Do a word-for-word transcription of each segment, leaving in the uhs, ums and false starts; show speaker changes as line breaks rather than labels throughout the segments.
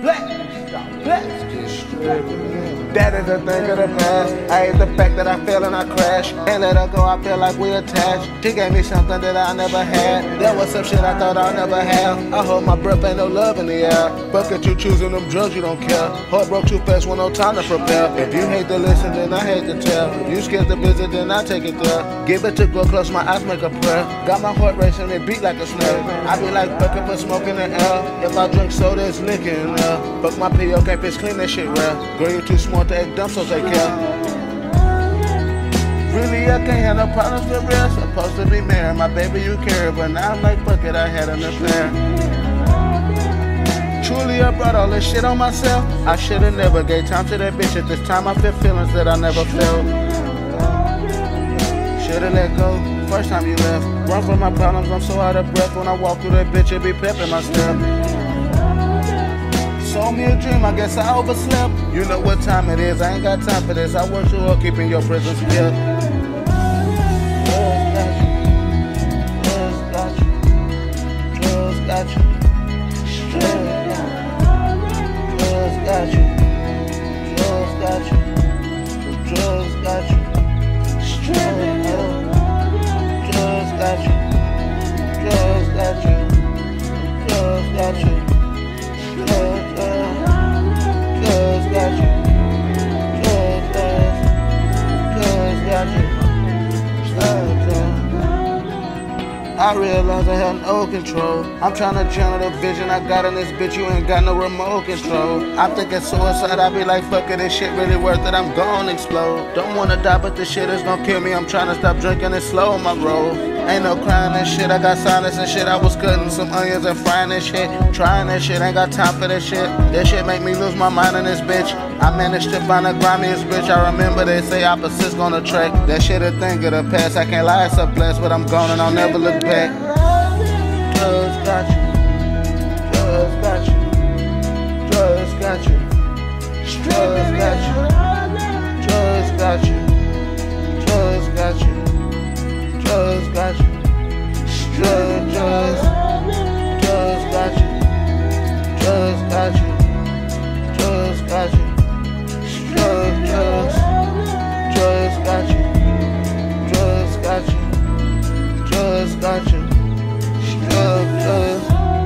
Black, black. That is a thing of the past. I hate the fact that I fell and I crashed. Ain't let her go, I feel like we attached. She gave me something that I never had. There was some shit I thought I'd never have. I hold my breath, ain't no love in the air. Fuck it, you choosing them drugs, you don't care. Heart broke too fast, with no time to prepare. If you hate to listen, then I hate to tell. If you scared to visit, then I take it there. Give it to go close, my eyes make a prayer. Got my heart racing, it beat like a snare. I be like fucking for smoke in the air. If I drink soda, it's liquor in there. Fuck my P O, can't fish clean, that shit rare. Girl, you too smart to act dumb, so take care. Really, I can't have no problems for real. Supposed to be married, my baby you care. But now I'm like, fuck it, I had an affair. Truly, I brought all this shit on myself. I should've never gave time to that bitch. At this time, I feel feelings that I never felt. Should've let go, first time you left. Run from my problems, I'm so out of breath. When I walk through that bitch, it be pepping my step. Sold me a dream, I guess I overslept. You know what time it is, I ain't got time for this. I work too hard keeping your presence here. Drugs got you, drugs got you, drugs got you, drugs got you, drugs got you, drugs got you, drugs got you, drugs got you. I realize I have no control. I'm trying to channel the vision I got in this bitch. You ain't got no remote control. I'm thinking suicide. I be like, fuck it, this shit really worth it. I'm gon' explode. Don't wanna die, but this shit is gon' kill me. I'm trying to stop drinking and slow my roll. Ain't no crying and shit. I got silence and shit. I was cutting some onions and frying and shit. Trying that shit. Ain't got time for that shit. That shit make me lose my mind in this bitch. I managed to find the grimiest bitch. I remember they say opposites gonna track. That shit a thing of the past. I can't lie, it's a blast, but I'm gone and I'll never look back. Drugs got you, drugs got you, drugs got you, drugs got you, drugs got you, drugs got you, drugs got you, drugs, drugs, drugs got you, drugs got you, drugs got you, drugs, drugs, drugs got you, drugs got you, drugs got you. Drugs, drugs,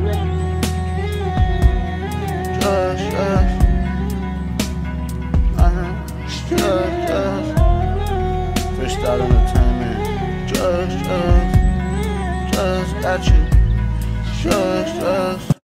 drugs, drugs, uh-huh, drugs, drugs, Freestyle Entertainment, drugs, drugs, drugs, got you, drugs, drugs.